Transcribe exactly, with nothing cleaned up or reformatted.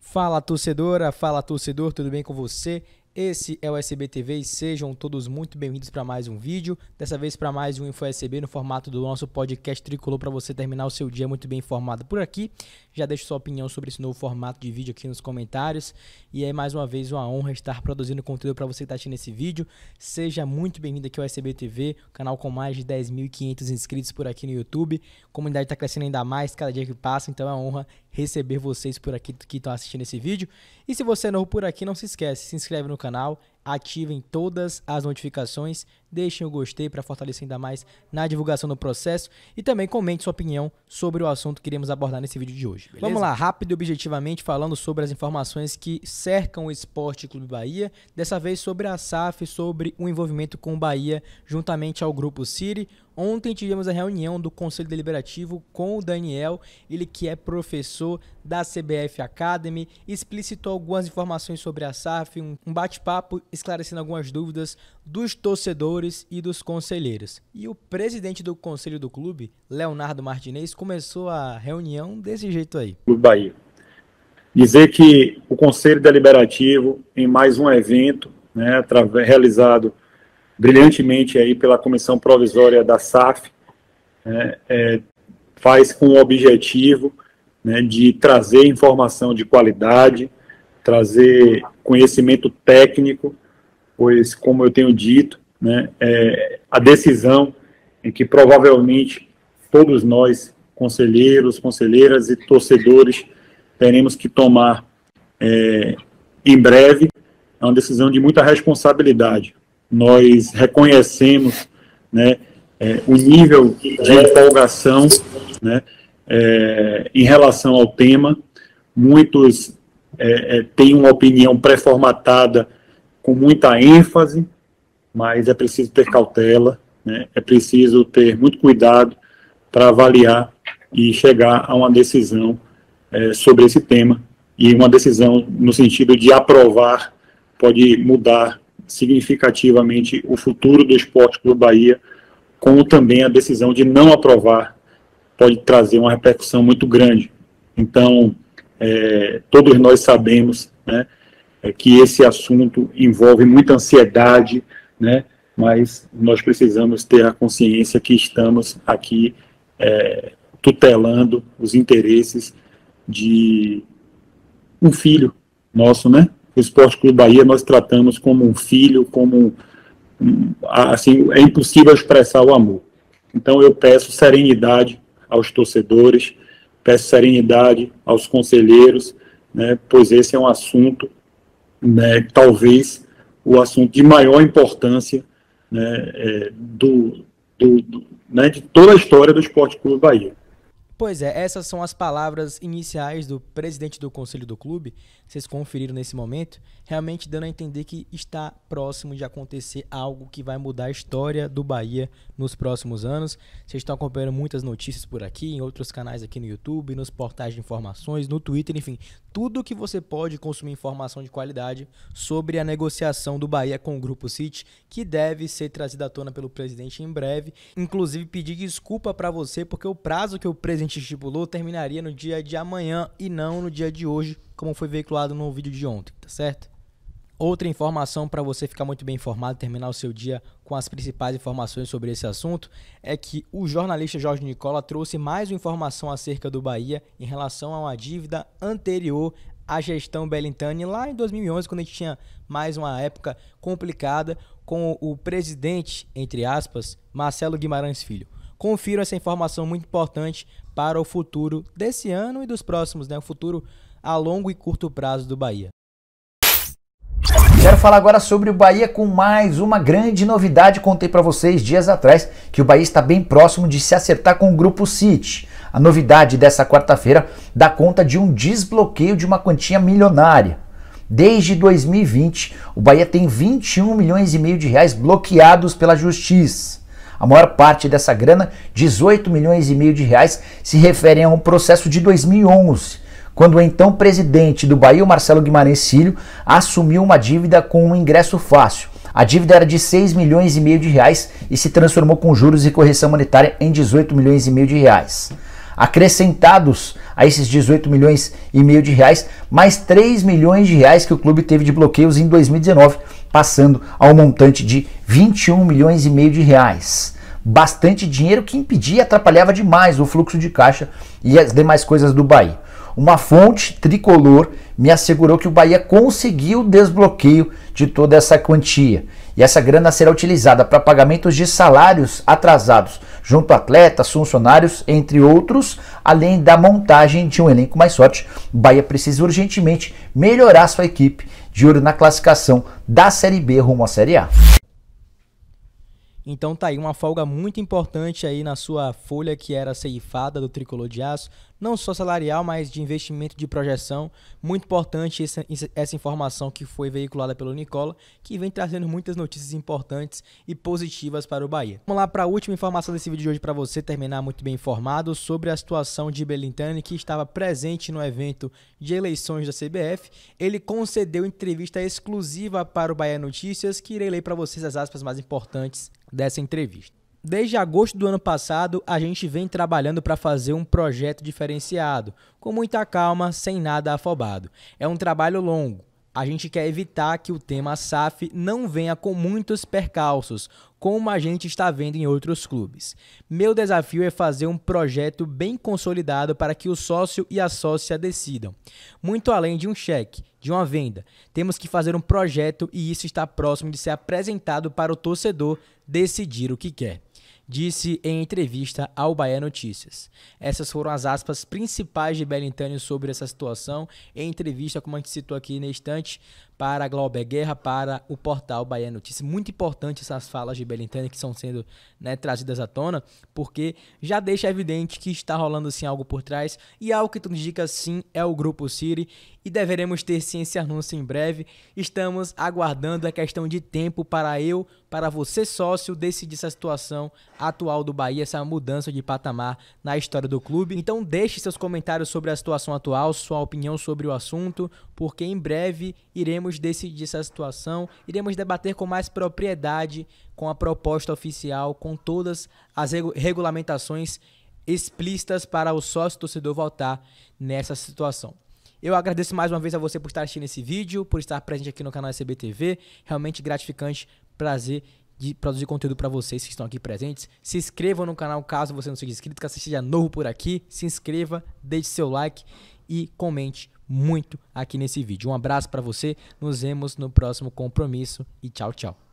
Fala torcedora, fala torcedor, tudo bem com você? Esse é o S B T V e sejam todos muito bem-vindos para mais um vídeo, dessa vez para mais um Info S B no formato do nosso podcast tricolor para você terminar o seu dia muito bem informado por aqui. Já deixe sua opinião sobre esse novo formato de vídeo aqui nos comentários e é mais uma vez uma honra estar produzindo conteúdo para você que está assistindo esse vídeo. Seja muito bem-vindo aqui ao S B T V, canal com mais de dez mil e quinhentos inscritos por aqui no YouTube. A comunidade está crescendo ainda mais cada dia que passa, então é uma honra receber vocês por aqui que estão assistindo esse vídeo. E se você é novo por aqui, não se esquece, se inscreve no canal, ativem todas as notificações, deixem o gostei para fortalecer ainda mais na divulgação do processo e também comente sua opinião sobre o assunto que iremos abordar nesse vídeo de hoje, beleza? Vamos lá, rápido e objetivamente falando sobre as informações que cercam o Esporte Clube Bahia, dessa vez sobre a S A F, sobre o envolvimento com o Bahia juntamente ao Grupo City. Ontem tivemos a reunião do Conselho Deliberativo com o Daniel, ele que é professor da C B F Academy, explicitou algumas informações sobre a S A F, um bate-papo esclarecendo algumas dúvidas dos torcedores e dos conselheiros. E o presidente do conselho do clube, Leonardo Martinez, começou a reunião desse jeito aí. Clube Bahia. Dizer que o Conselho Deliberativo, em mais um evento, né, realizado brilhantemente aí pela Comissão Provisória da S A F, é, é, faz com o objetivo, né, de trazer informação de qualidade, trazer conhecimento técnico, pois, como eu tenho dito, né, é, a decisão em que provavelmente todos nós, conselheiros, conselheiras e torcedores, teremos que tomar é, em breve, é uma decisão de muita responsabilidade. Nós reconhecemos, né, é, o nível de empolgação, né, é, em relação ao tema. Muitos é, é, têm uma opinião pré-formatada com muita ênfase, mas é preciso ter cautela, né, é preciso ter muito cuidado para avaliar e chegar a uma decisão é, sobre esse tema. E uma decisão no sentido de aprovar pode mudar significativamente o futuro do Esporte Clube Bahia, como também a decisão de não aprovar pode trazer uma repercussão muito grande. Então, é, todos nós sabemos, né, é, que esse assunto envolve muita ansiedade, né, mas nós precisamos ter a consciência que estamos aqui é, tutelando os interesses de um filho nosso, né? O Esporte Clube Bahia nós tratamos como um filho, como um, assim, é impossível expressar o amor. Então eu peço serenidade aos torcedores, peço serenidade aos conselheiros, né, pois esse é um assunto, né, talvez o assunto de maior importância, né, é, do, do, do, né, de toda a história do Esporte Clube Bahia. Pois é, essas são as palavras iniciais do presidente do conselho do clube, vocês conferiram nesse momento, realmente dando a entender que está próximo de acontecer algo que vai mudar a história do Bahia nos próximos anos. Vocês estão acompanhando muitas notícias por aqui, em outros canais aqui no YouTube, nos portais de informações, no Twitter, enfim, tudo que você pode consumir informação de qualidade sobre a negociação do Bahia com o Grupo City, que deve ser trazida à tona pelo presidente em breve. Inclusive, pedir desculpa para você, porque o prazo que o presidente estipulou terminaria no dia de amanhã e não no dia de hoje, como foi veiculado no vídeo de ontem, tá certo? Outra informação para você ficar muito bem informado e terminar o seu dia com as principais informações sobre esse assunto é que o jornalista Jorge Nicola trouxe mais uma informação acerca do Bahia em relação a uma dívida anterior à gestão Belintani lá em dois mil e onze, quando a gente tinha mais uma época complicada com o presidente, entre aspas, Marcelo Guimarães Filho. Confiram essa informação muito importante para o futuro desse ano e dos próximos, né? O futuro a longo e curto prazo do Bahia. Quero falar agora sobre o Bahia com mais uma grande novidade. Contei para vocês dias atrás que o Bahia está bem próximo de se acertar com o Grupo City. A novidade dessa quarta-feira dá conta de um desbloqueio de uma quantia milionária. Desde dois mil e vinte, o Bahia tem vinte e um milhões e meio de reais bloqueados pela Justiça. A maior parte dessa grana, dezoito milhões e meio de reais, se referem a um processo de dois mil e onze, quando o então presidente do Bahia, Marcelo Guimarães Filho, assumiu uma dívida com um ingresso fácil. A dívida era de seis milhões e meio de reais e se transformou com juros e correção monetária em dezoito milhões e meio de reais. Acrescentados a esses dezoito milhões e meio de reais, mais três milhões de reais que o clube teve de bloqueios em dois mil e dezenove, passando ao montante de vinte e um milhões e meio de reais. Bastante dinheiro que impedia e atrapalhava demais o fluxo de caixa e as demais coisas do Bahia. Uma fonte tricolor me assegurou que o Bahia conseguiu o desbloqueio de toda essa quantia. E essa grana será utilizada para pagamentos de salários atrasados, junto a atletas, funcionários, entre outros, além da montagem de um elenco mais forte. O Bahia precisa urgentemente melhorar sua equipe, de olho na classificação da Série B rumo à Série A. Então tá aí uma folga muito importante aí na sua folha que era ceifada do Tricolor de Aço, não só salarial, mas de investimento de projeção. Muito importante essa, essa informação que foi veiculada pelo Nicola, que vem trazendo muitas notícias importantes e positivas para o Bahia. Vamos lá para a última informação desse vídeo de hoje para você terminar muito bem informado sobre a situação de Belintani, que estava presente no evento de eleições da C B F. Ele concedeu entrevista exclusiva para o Bahia Notícias, que irei ler para vocês as aspas mais importantes dessa entrevista. Desde agosto do ano passado, a gente vem trabalhando para fazer um projeto diferenciado, com muita calma, sem nada afobado. É um trabalho longo. A gente quer evitar que o tema S A F não venha com muitos percalços, como a gente está vendo em outros clubes. Meu desafio é fazer um projeto bem consolidado para que o sócio e a sócia decidam. Muito além de um cheque, de uma venda, temos que fazer um projeto e isso está próximo de ser apresentado para o torcedor decidir o que quer, disse em entrevista ao Bahia Notícias. Essas foram as aspas principais de Belintani sobre essa situação, em entrevista, como a gente citou aqui na instante, para a Glauber Guerra, para o portal Bahia Notícias. Muito importante essas falas de Belintani que estão sendo, né, trazidas à tona, porque já deixa evidente que está rolando sim algo por trás, e algo que tudo indica sim é o Grupo City, e deveremos ter sim esse anúncio em breve. Estamos aguardando, a questão de tempo para eu, para você sócio, decidir essa situação atual do Bahia, essa mudança de patamar na história do clube. Então deixe seus comentários sobre a situação atual, sua opinião sobre o assunto, porque em breve iremos decidir essa situação, iremos debater com mais propriedade, com a proposta oficial, com todas as regulamentações explícitas para o sócio torcedor votar nessa situação. Eu agradeço mais uma vez a você por estar assistindo esse vídeo, por estar presente aqui no canal S B T V. Realmente gratificante, prazer de produzir conteúdo para vocês que estão aqui presentes. Se inscrevam no canal caso você não seja inscrito, caso você seja novo por aqui. Se inscreva, deixe seu like e comente muito aqui nesse vídeo. Um abraço para você, nos vemos no próximo compromisso e tchau, tchau.